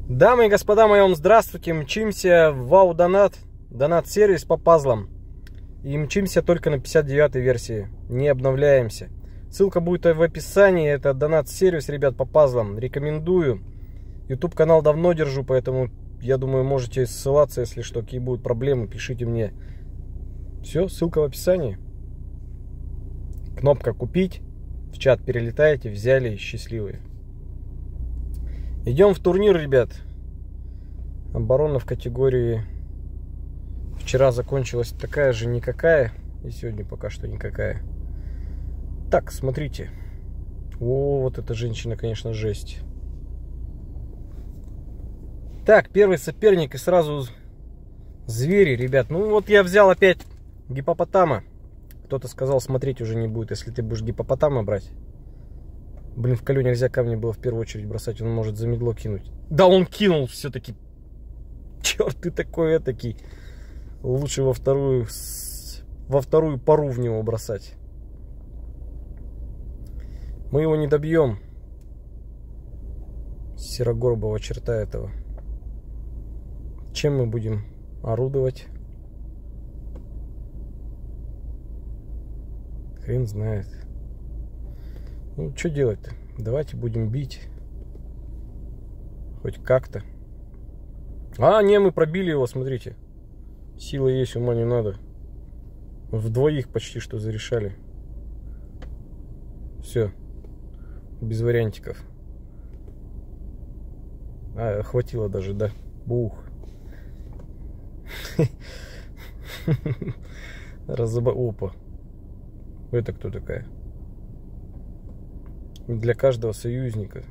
Дамы и господа, мы вам здравствуйте. Мчимся в Вау-Донат, донат-сервис по пазлам. И мчимся только на 59-й версии. Не обновляемся. Ссылка будет в описании. Это донат-сервис, ребят, по пазлам. Рекомендую. YouTube канал давно держу, поэтому, я думаю, можете ссылаться, если что, какие будут проблемы, пишите мне. Все, ссылка в описании. Кнопка «Купить». В чат перелетаете, взяли, счастливые. Идем в турнир, ребят. Оборона в категории. Вчера закончилась такая же никакая. И сегодня пока что никакая. Так, смотрите. О, вот эта женщина, конечно, жесть. Так, первый соперник и сразу звери, ребят. Ну вот я взял опять гипопотама. Кто-то сказал, смотреть уже не будет, если ты будешь гипопотама брать. Блин, в Колю нельзя камни было в первую очередь бросать, он может за медло кинуть. Да, он кинул все-таки. Черт, ты такой этакий. Лучше во вторую пару в него бросать. Мы его не добьем. Серогорбого черта этого. Чем мы будем орудовать? Хрен знает. Ну, что делать-то? Давайте будем бить. Хоть как-то. А, не, мы пробили его, смотрите. Сила есть, ума не надо. В двоих почти что зарешали. Все. Без вариантиков. А, хватило даже, да? Бух. Опа. Это кто такая? Для каждого союзника.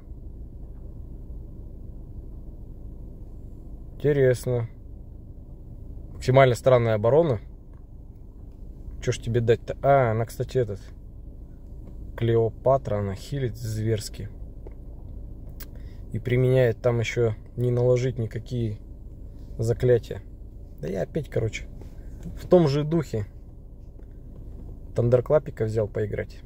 Интересно. Максимально странная оборона. Что ж тебе дать-то? А, она, кстати, этот Клеопатра, она хилит зверски. И применяет там еще не наложить никакие заклятия. Да я опять, короче, в том же духе Тандерклапика взял поиграть.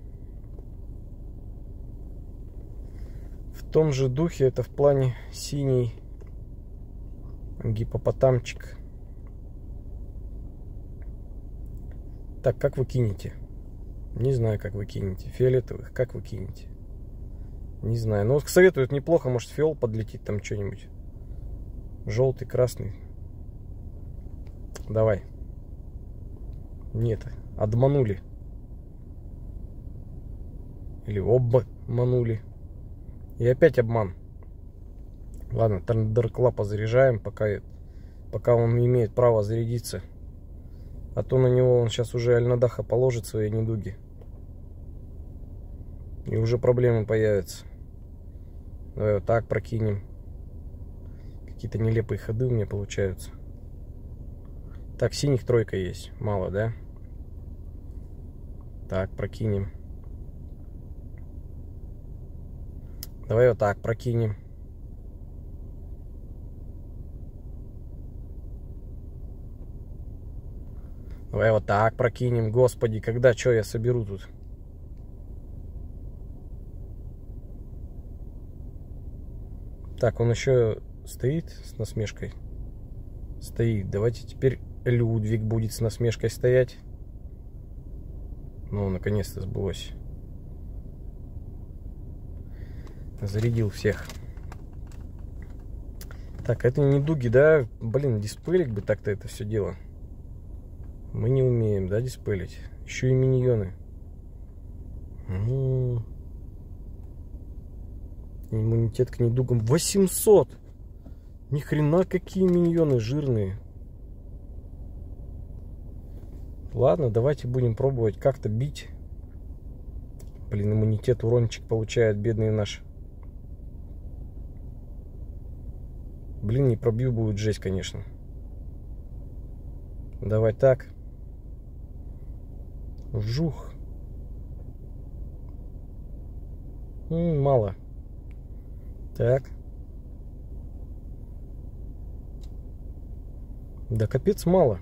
В том же духе, это в плане синий гипопотамчик. Так, как вы кинете? Не знаю, как вы кинете. Фиолетовых, как вы кинете? Не знаю. Ну вот советуют неплохо, может фиол подлетит там что-нибудь. Желтый, красный. Давай. Нет, обманули. Или обманули. И опять обман. Ладно, Тандерклапа заряжаем, пока он имеет право зарядиться. А то на него он сейчас уже Альнадаха положит свои недуги. И уже проблемы появятся. Давай вот так прокинем. Какие-то нелепые ходы у меня получаются. Так, синих тройка есть. Мало, да? Так, прокинем. Давай вот так прокинем. Давай вот так прокинем. Господи, когда что я соберу тут? Так, он еще стоит с насмешкой? Стоит. Давайте теперь Людвиг будет с насмешкой стоять. Ну, наконец-то сбылось. Зарядил всех. Так, это не дуги, да? Блин, диспелить бы так-то это все дело. Мы не умеем, да, диспелить? Еще и миньоны. Иммунитет к недугам 800. Ни хрена какие миньоны жирные. Ладно, давайте будем пробовать как-то бить. Блин, иммунитет, урончик получает, бедный наш. Блин, не пробью, будет жесть, конечно. Давай так. Вжух. Мало. Так. Да капец мало.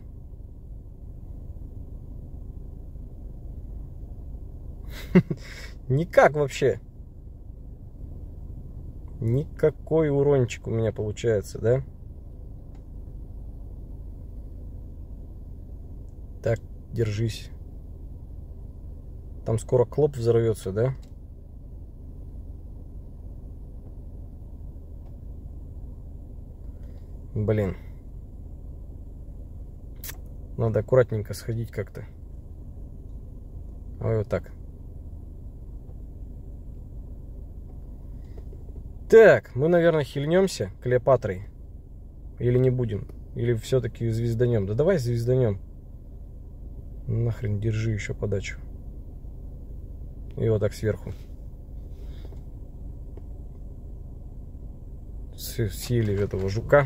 Никак вообще. Никакой урончик у меня получается, да? Так, держись. Там скоро клоп взорвется, да? Блин. Надо аккуратненько сходить как-то. Вот так. Так, мы, наверное, хильнемся Клеопатрой. Или не будем? Или все-таки звезданем? Да давай звезданем. Нахрен, держи еще подачу. И вот так сверху. Съели этого жука.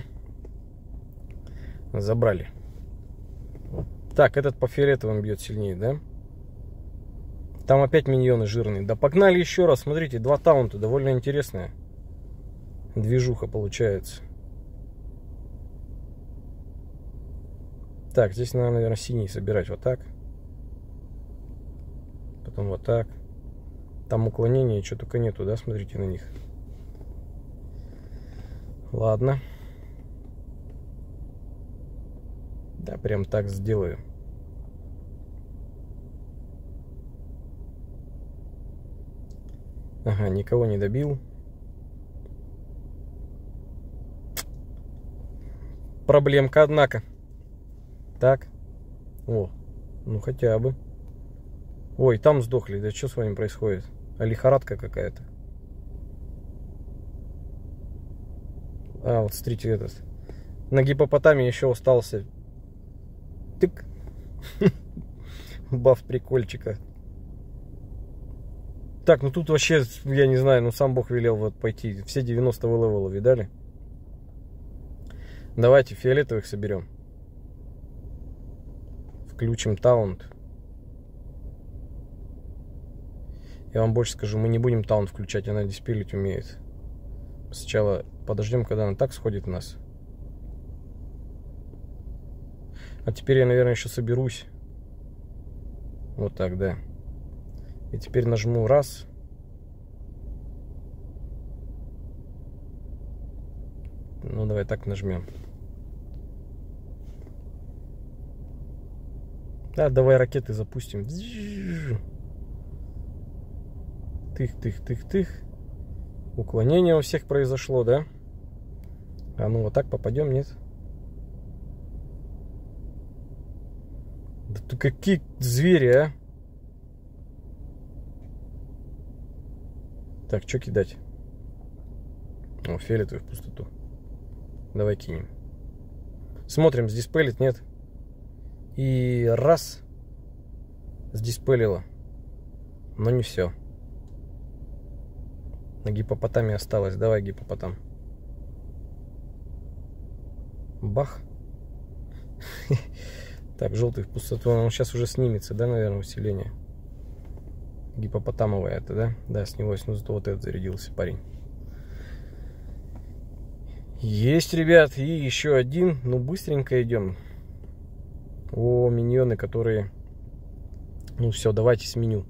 Забрали. Так, этот по фиолетовым бьет сильнее, да? Там опять миньоны жирные. Да погнали еще раз. Смотрите, 2 таунта. Довольно интересная движуха получается. Так, здесь надо, наверное, синий собирать. Вот так. Потом вот так. Там уклонения, что только нету, да? Смотрите на них. Ладно. Да, прям так сделаю. Ага, никого не добил. Проблемка, однако. Так. О, ну хотя бы. Ой, там сдохли. Да что с вами происходит? А лихорадка какая-то. А, вот смотрите этот. На гипопотаме еще остался. Тык. Баф прикольчика. Так, ну тут вообще, я не знаю, ну сам Бог велел вот пойти. Все 90 левела, видали? Давайте фиолетовых соберем. Включим таунт. Я вам больше скажу, мы не будем таунт включать, она диспелить умеет. Сначала подождем, когда она так сходит у нас. А теперь я, наверное, еще соберусь. Вот так, да. И теперь нажму раз. Ну, давай так нажмем. Да, давай ракеты запустим. Тых-тых-тых-тых. Уклонение у всех произошло, да? А ну вот так попадем, нет? Да ты какие звери, а? Так, что кидать? О, фиолетовый в пустоту. Давай кинем. Смотрим, сдиспелит, нет? И раз. Сдиспелило. Но не все. На гипопотаме осталось. Давай, гипопотам. Бах. Так, желтый в пустоту. Он сейчас уже снимется, да, наверное, усиление. Гипопотамовое это, да? Да, снялось. Ну, зато вот этот зарядился парень. Есть, ребят. И еще один. Ну, быстренько идем. О, миньоны, которые... Ну, все, давайте сменю.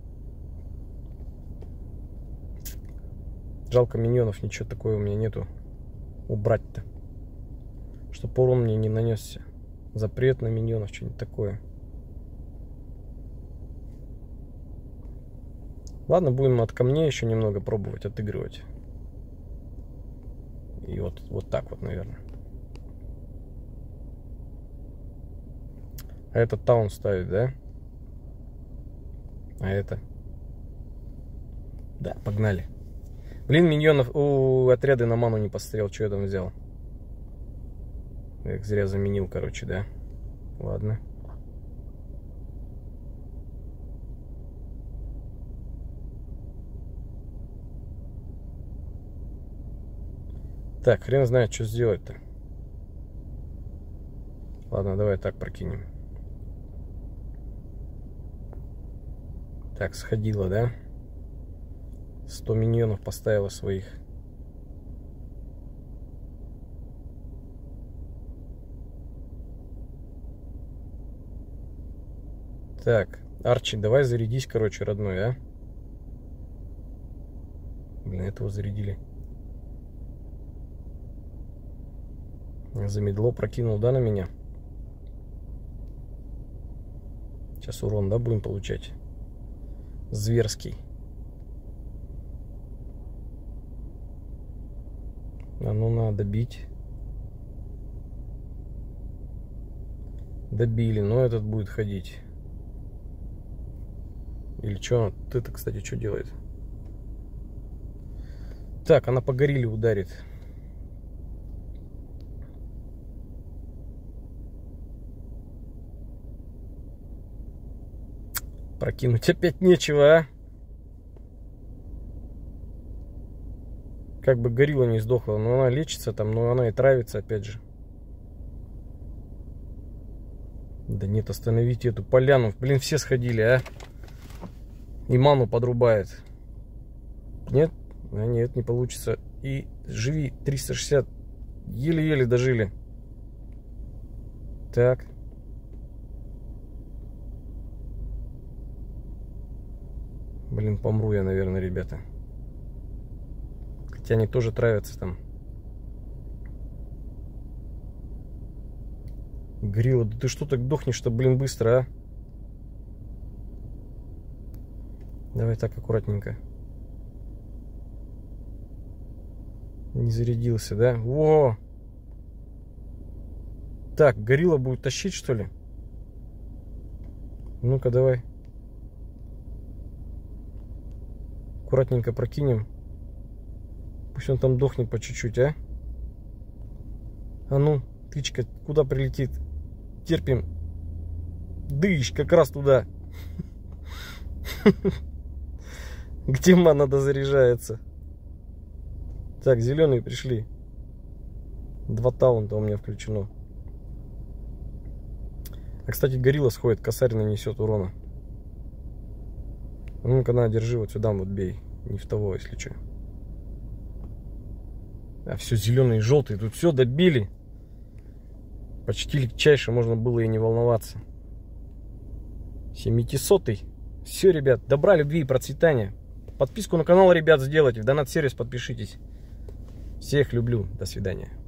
Жалко миньонов, ничего такого у меня нету. Убрать-то. Чтоб урон мне не нанесся. Запрет на миньонов, что-нибудь такое. Ладно, будем от камней еще немного пробовать отыгрывать. И вот так вот, наверное. А этот таун ставит, да? А это? Да, погнали. Блин, миньонов... отряды на ману не посмотрел, что я там взял. Я их зря заменил, короче, да? Ладно. Так, хрен знает, что сделать-то. Ладно, давай так прокинем. Так, сходила, да? 100 миньонов поставила своих. Так, Арчи, давай зарядись, короче, родной, а? Блин, этого зарядили. Замедло, прокинул, да, на меня? Сейчас урон, да, будем получать? Зверский. А ну надо бить. Добили, но этот будет ходить. Или что? Это, кстати, что делает? Так, она по горилле ударит. Прокинуть опять нечего, а? Как бы горилла не сдохла, но она лечится там, но она и травится опять же. Да нет, остановите эту поляну. Блин, все сходили, а? И ману подрубает. Нет? А нет, не получится. И живи, 360. Еле-еле дожили. Так. Блин, помру я, наверное, ребята. Хотя они тоже травятся там. Горилла, да ты что так дохнешь-то, блин, быстро, а? Давай так, аккуратненько. Не зарядился, да? Во! Так, горилла будет тащить, что ли? Ну-ка, давай. Аккуратненько прокинем. Пусть он там дохнет по чуть-чуть, а? А ну, птичка, куда прилетит? Терпим. Дыщ, как раз туда. Где мана дозаряжается? Так, зеленые пришли. 2 таунта у меня включено. А, кстати, горилла сходит, косарь нанесет урона. Ну-ка, на, держи, вот сюда вот бей. Не в того, если что. А все зеленые и желтые. Тут все добили. Почти легчайше, можно было и не волноваться. 700-й. Все, ребят, добра, любви и процветания. Подписку на канал, ребят, сделайте. В донат-сервис подпишитесь. Всех люблю. До свидания.